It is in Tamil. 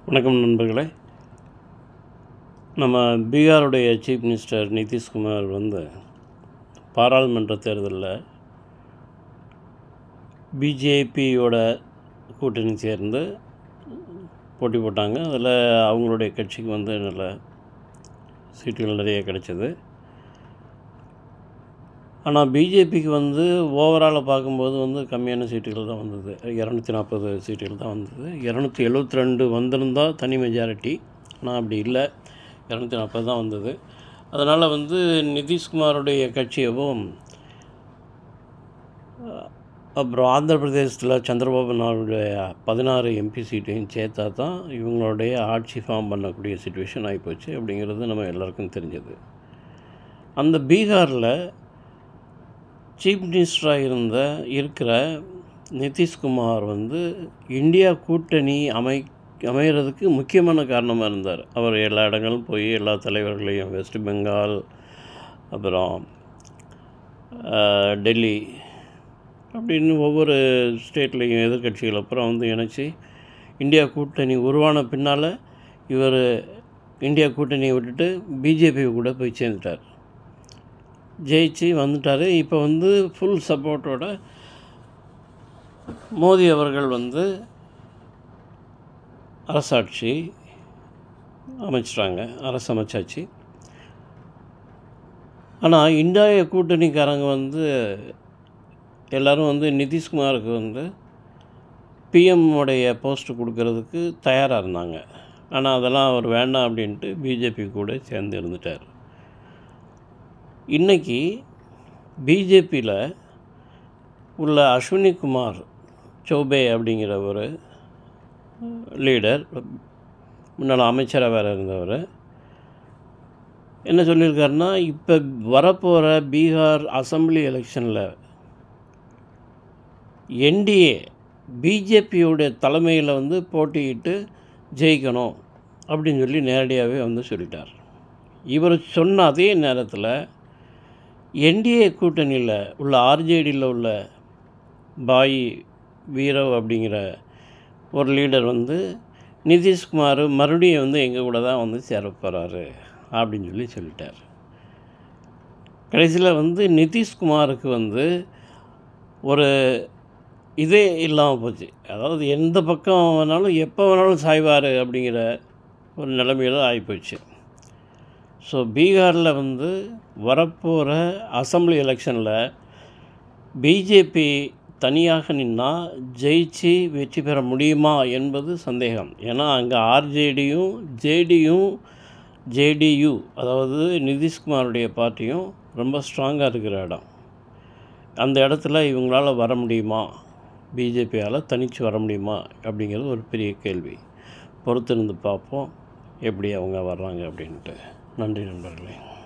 வணக்கம் நண்பர்களே. நம்ம பீகாருடைய சீஃப் மினிஸ்டர் நிதிஷ்குமார் பாராளுமன்ற தேர்தலில் பிஜேபியோட கூட்டணி சேர்ந்து போட்டி போட்டாங்க. அதில் அவங்களுடைய கட்சிக்கு நல்ல சீட்டுகள் நிறைய கிடைச்சது. ஆனால் பிஜேபிக்கு ஓவராலாக பார்க்கும்போது கம்மியான சீட்டுகள் தான் வந்தது. 240 சீட்டுகள் தான் வந்தது. 272 வந்திருந்தால் தனி மெஜாரிட்டி. ஆனால் அப்படி இல்லை, 240 தான் வந்தது. அதனால் நிதிஷ்குமாருடைய கட்சியவும் அப்புறம் ஆந்திர பிரதேசத்தில் சந்திரபாபு நாயுடைய 16 எம்பி சீட்டையும் சேர்த்தா தான் இவங்களுடைய ஆட்சி ஃபார்ம் பண்ணக்கூடிய சுச்சுவேஷன் ஆகிப்போச்சு அப்படிங்கிறது நம்ம எல்லாருக்கும் தெரிஞ்சது. அந்த பீகாரில் சீஃப் மினிஸ்டராக இருக்கிற நிதிஷ்குமார் இந்தியா கூட்டணி அமைகிறதுக்கு முக்கியமான காரணமாக இருந்தார். அவர் எல்லா இடங்களும் போய் எல்லா தலைவர்களையும், வெஸ்ட் பெங்கால், அப்புறம் டெல்லி அப்படின்னு ஒவ்வொரு ஸ்டேட்லேயும் எதிர்கட்சிகள் அப்புறம் இணைச்சி இந்தியா கூட்டணி உருவான பின்னால் இவர் இந்தியா கூட்டணியை விட்டுட்டு பிஜேபி கூட போய் சேர்ந்துட்டார். ஜெயிச்சு வந்துட்டார். இப்போ ஃபுல் சப்போர்ட்டோட மோடி அவர்கள் அரசாட்சி அமைச்சிட்டாங்க, அரசு அமைச்சாச்சு. ஆனால் இந்தியா கூட்டணிக்காரங்க எல்லோரும் நிதிஷ்குமாருக்கு பிஎம் உடைய போஸ்ட்டு கொடுக்கறதுக்கு தயாராக இருந்தாங்க. ஆனால் அதெல்லாம் அவர் வேண்டாம் அப்படின்ட்டு பிஜேபி கூட சேர்ந்து இருந்துட்டார். இன்றைக்கி பிஜேபியில் உள்ள அஸ்வினி குமார் சௌபே அப்படிங்கிற ஒரு லீடர், முன்னால் அமைச்சராக வேறு இருந்தவர், என்ன சொல்லியிருக்காருன்னா, இப்போ வரப்போகிற பீகார் அசம்பிளி எலெக்ஷனில் என்டிஏ பிஜேபியோடைய தலைமையில் போட்டியிட்டு ஜெயிக்கணும் அப்படின்னு சொல்லி நேரடியாகவே சொல்லிட்டார். இவர் சொன்ன அதே நேரத்தில் என்டிஏ கூட்டணியில் உள்ள ஆர்ஜேடியில் உள்ள பாய் வீரவ் அப்படிங்கிற ஒரு லீடர் நிதிஷ்குமார் மறுபடியும் எங்கள் கூட தான் சேர போகிறாரு அப்படின்னு சொல்லிட்டார். கடைசியில் நிதிஷ்குமாருக்கு ஒரு இதே இல்லாமல் போச்சு. அதாவது எந்த பக்கம் வேணாலும் எப்போ வேணாலும் சாய்வார் அப்படிங்கிற ஒரு நிலைமையில் ஆகிப்போச்சு. ஸோ பீகாரில் வரப்போகிற அசம்பிளி எலெக்ஷனில் பிஜேபி தனியாக நின்னால் ஜெயிச்சு வெற்றி பெற முடியுமா என்பது சந்தேகம். ஏன்னா அங்கே ஆர்ஜேடியும் ஜேடியு அதாவது நிதிஷ்குமாருடைய பார்ட்டியும் ரொம்ப ஸ்ட்ராங்காக இருக்கிற இடம். அந்த இடத்துல இவங்களால் வர முடியுமா, பிஜேபியால் தனித்து வர முடியுமா அப்படிங்கிறது ஒரு பெரிய கேள்வி. பொறுத்திருந்து பார்ப்போம் எப்படி அவங்க வர்றாங்க அப்படின்ட்டு. நன்றி நண்பர்களே.